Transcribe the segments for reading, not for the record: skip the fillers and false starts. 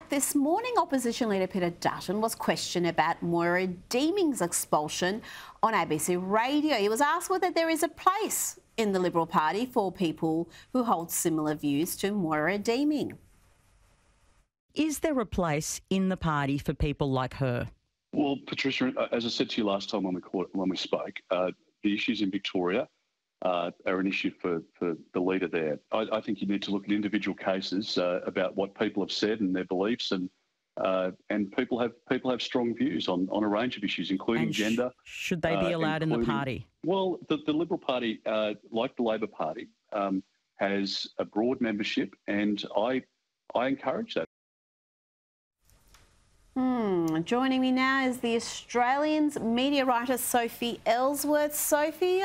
back. This morning, Opposition Leader Peter Dutton was questioned about Moira Deeming's expulsion on ABC Radio. He was asked whether there is a place in the Liberal Party for people who hold similar views to Moira Deeming. Is there a place in the party for people like her? Well, Patricia, as I said to you last time when we spoke, the issues in Victoria are an issue for the leader there. I think you need to look at individual cases about what people have said and their beliefs, and people have strong views on a range of issues, including gender. Should they be allowed in the party? Well, the Liberal Party, like the Labor Party, has a broad membership, and I encourage that. Joining me now is the Australian's media writer Sophie Elsworth. Sophie,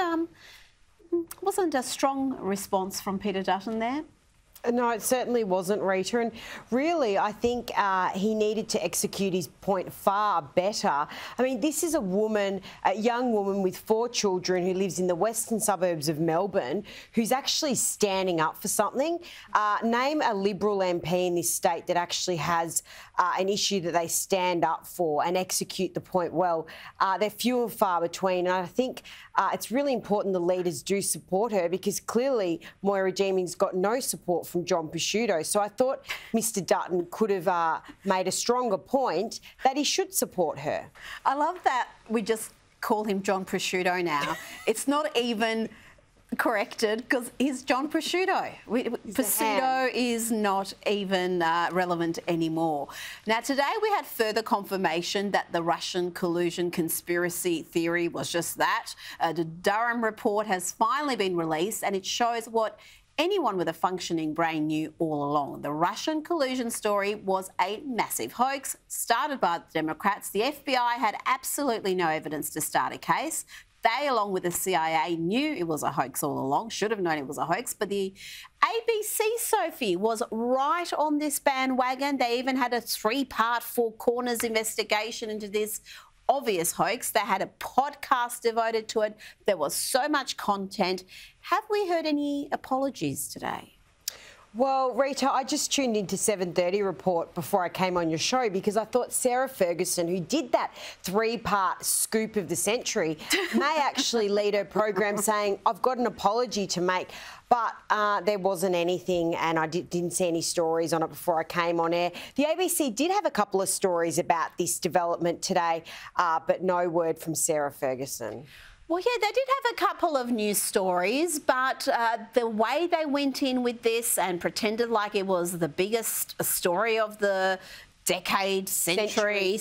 wasn't a strong response from Peter Dutton there? No, it certainly wasn't, Rita. And really, I think he needed to execute his point far better. I mean, this is a young woman with 4 children who lives in the western suburbs of Melbourne, who's actually standing up for something. Name a Liberal MP in this state that actually has an issue that they stand up for and execute the point well. They're few and far between. And I think it's really important the leaders do support her, because clearly Moira Deeming's got no support from John Prosciutto. So I thought Mr Dutton could have made a stronger point that he should support her. I love that we just call him John Prosciutto now. It's not even corrected because he's John Prosciutto. Prosciutto is not even relevant anymore. Now, today we had further confirmation that the Russian collusion conspiracy theory was just that. The Durham report has finally been released, and it shows what anyone with a functioning brain knew all along. The Russian collusion story was a massive hoax started by the Democrats. The FBI had absolutely no evidence to start a case. They, along with the CIA, knew it was a hoax all along, should have known it was a hoax. But the ABC, Sophie, was right on this bandwagon. They even had a 3-part, 4 corners investigation into this obvious hoax. They had a podcast devoted to it. There was so much content. Have we heard any apologies today? Well, Rita, I just tuned into 7:30 report before I came on your show, because I thought Sarah Ferguson, who did that 3-part scoop of the century, may actually lead her program saying, I've got an apology to make. But there wasn't anything, and I didn't see any stories on it before I came on air. The ABC did have a couple of stories about this development today, but no word from Sarah Ferguson. Well, yeah, they did have a couple of news stories, but the way they went in with this and pretended like it was the biggest story of the decade, century,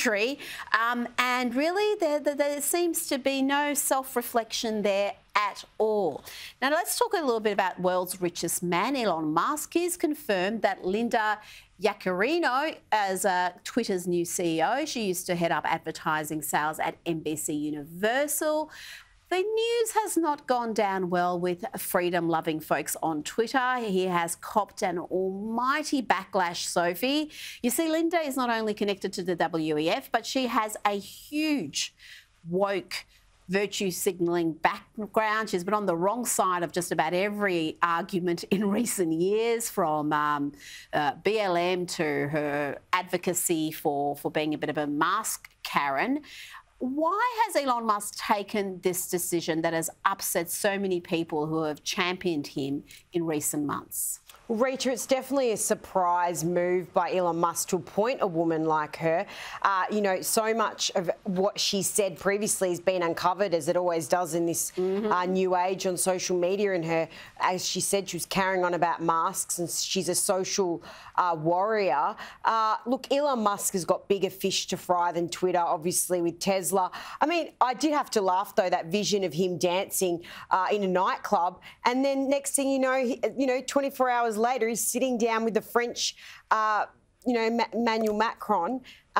and really there seems to be no self-reflection there at all. Now, let's talk a little bit about world's richest man, Elon Musk. He's confirmed that Linda Yaccarino as Twitter's new CEO. She used to head up advertising sales at NBC Universal. The news has not gone down well with freedom-loving folks on Twitter. He has copped an almighty backlash, Sophie. You see, Linda is not only connected to the WEF, but she has a huge woke virtue signalling background. She's been on the wrong side of just about every argument in recent years, from BLM to her advocacy for being a bit of a mask Karen. Why has Elon Musk taken this decision that has upset so many people who have championed him in recent months? Well, Rita, it's definitely a surprise move by Elon Musk to appoint a woman like her. You know, so much of what she said previously has been uncovered, as it always does in this new age on social media. And her, as she said, she was carrying on about masks, and she's a social warrior. Look, Elon Musk has got bigger fish to fry than Twitter, obviously, with Tesla. I mean, I did have to laugh, though, that vision of him dancing in a nightclub. And then next thing you know, 24 hours later, he's sitting down with the French, Emmanuel Macron,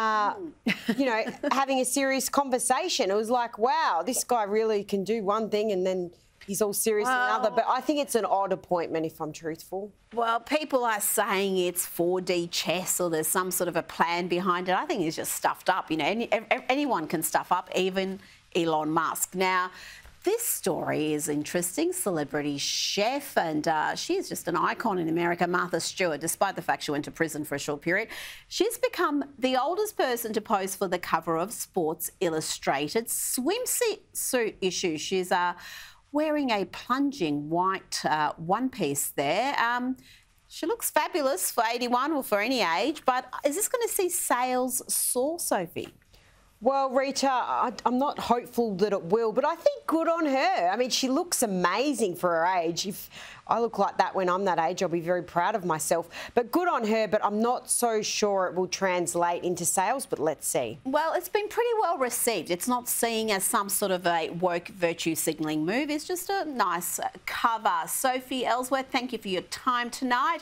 having a serious conversation. It was like, wow, this guy really can do one thing and then he's all serious in another. But I think it's an odd appointment, if I'm truthful. Well, people are saying it's 4D chess or there's some sort of a plan behind it. I think he's just stuffed up. You know, anyone can stuff up, even Elon Musk. Now, This story is interesting. Celebrity chef, and she is just an icon in America, Martha Stewart, despite the fact she went to prison for a short period. She's become the oldest person to pose for the cover of Sports Illustrated swimsuit issue. She's wearing a plunging white one-piece there. She looks fabulous for 81 or for any age, but is this going to see sales soar, Sophie? Well, Rita, I'm not hopeful that it will, but I think good on her. I mean, she looks amazing for her age. If I look like that when I'm that age, I'll be very proud of myself. But good on her, but I'm not so sure it will translate into sales, but let's see. Well, it's been pretty well received. It's not seen as some sort of a woke virtue signalling move. It's just a nice cover. Sophie, Elsworth, thank you for your time tonight.